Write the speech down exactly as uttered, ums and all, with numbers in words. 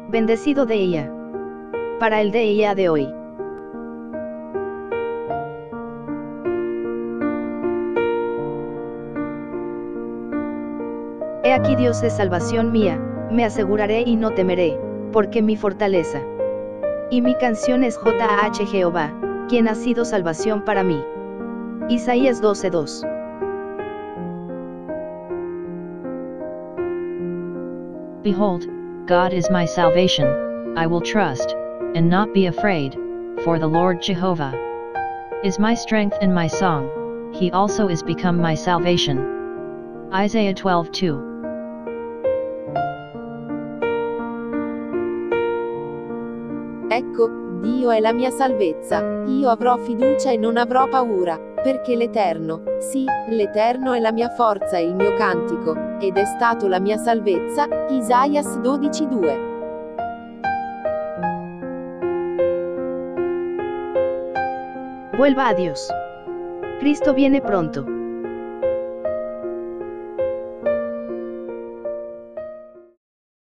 Bendecido de ella. Para el de ella de hoy. He aquí Dios es salvación mía, me aseguraré y no temeré, porque mi fortaleza. Y mi canción es J H Jehová, quien ha sido salvación para mí. Isaías doce dos. Behold, God is my salvation, I will trust, and not be afraid, for the Lord Jehovah is my strength and my song, he also is become my salvation. Isaiah twelve two. Ecco, Dio è la mia salvezza, io avrò fiducia e non avrò paura, perché l'Eterno, sì, l'Eterno è la mia forza e il mio cantico, ed è stato la mia salvezza. Isaias dodici due. Vuelva a Dios. Cristo viene pronto.